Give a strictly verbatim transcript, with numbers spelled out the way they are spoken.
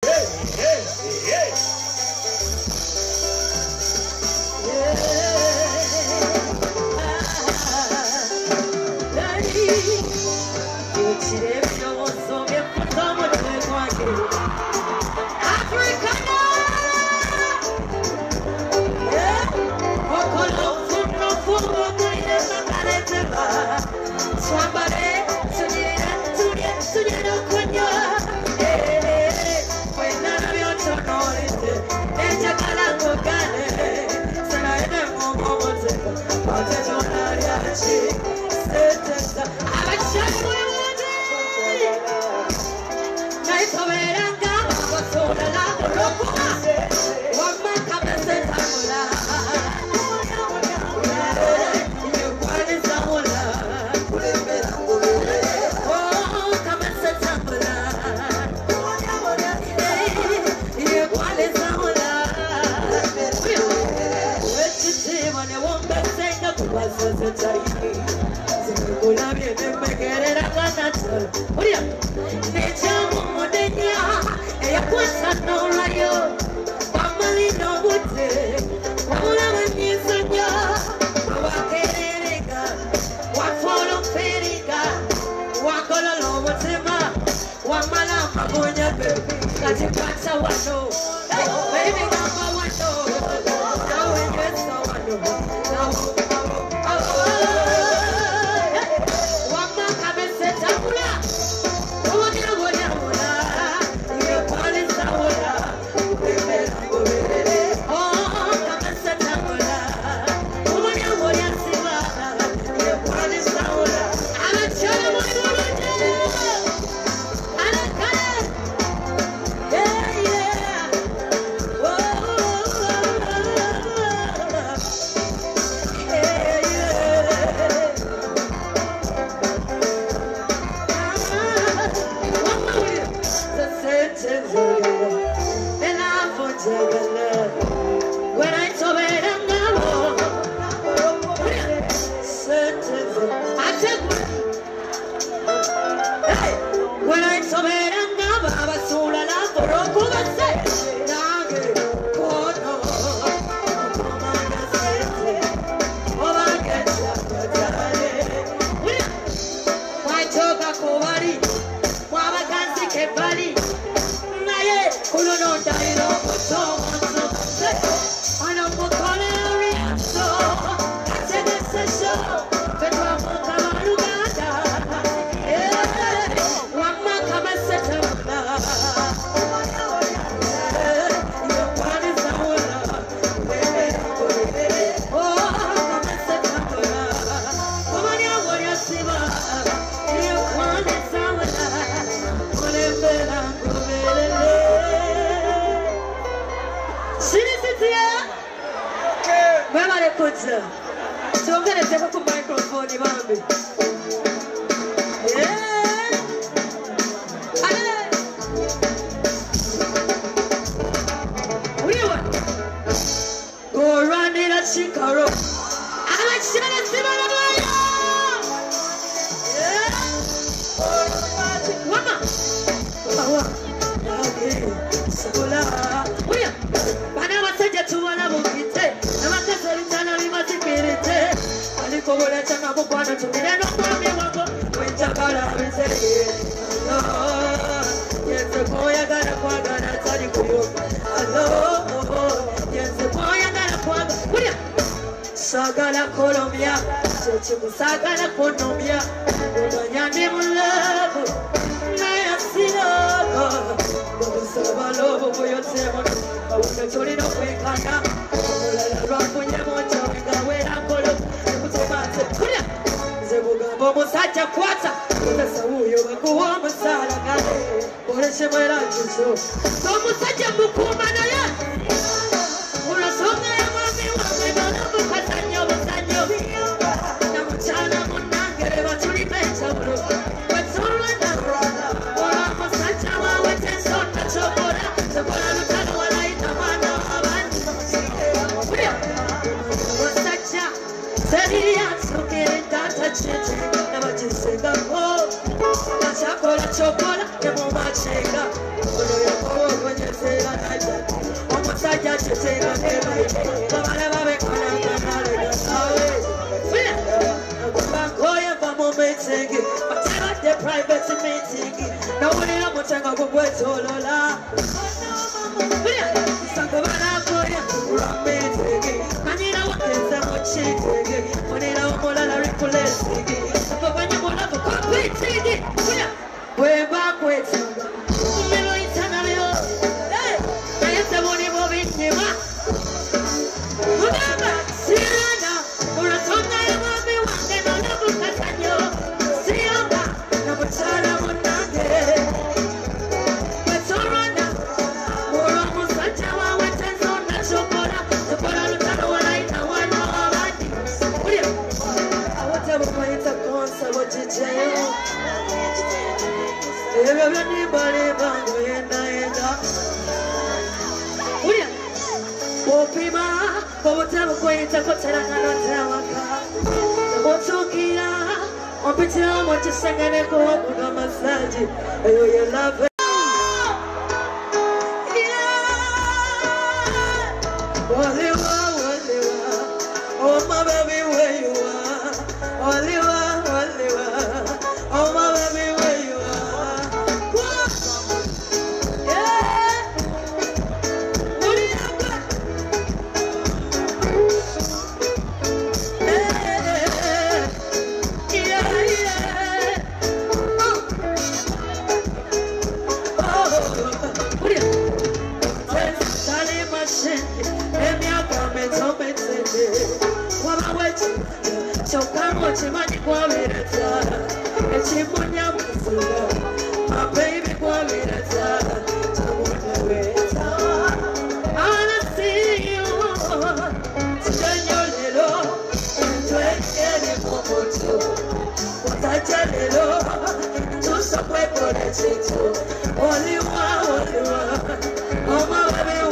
Sagala Colombia, Sagala Colombia, Udanyane Mulago, Naya Sinago, Savalobo, Yosemon, Torino, Wekana, Rapunya Mocha, Gawera, Kuya, Zebuga, Bobo Sacha Quata, Samuyo, Kuama Salaga, Oresemera, Como Sacha Mukumana. Chocolate, chocolate, que bomba chega. Senga kukwetolola Sakobana koya Rametege Manira wakeza mochitege Manira wamola la rikulesege Sakobanya mola kukwetege Weba kwete Umelo itana leo Nayete moni bobitima Mudaba Sirana Uratonda ya mami wande na nabu katanyo Siyamba Nabutara monage Betorana Mura musachawa wetenzo na chokora Tupora lutano walaita wana wabadi Ulia Awata mwaita konsa wajijayo Ebe bani bari bangu yenda yenda Ulia Opima Bobotabo kwita koterana notawaka Nabotukira Opitira motisengene kwa kuna masaji Ayo you love it Waliwa, waliwa Oh my baby where you are Waliwa, waliwa Oh my baby where you are Yeah Waliwa Yeah, yeah Oh Oh Waliwa Sali mashindi Chokamo chimani kwa mirata Echimunya mkusula My baby kwa mirata Chamunya weta I wanna see you Tijanyo lelo Tuekele momoto Wataja lelo Tusa kwepo na chito Oliwa, oliwa Oh my baby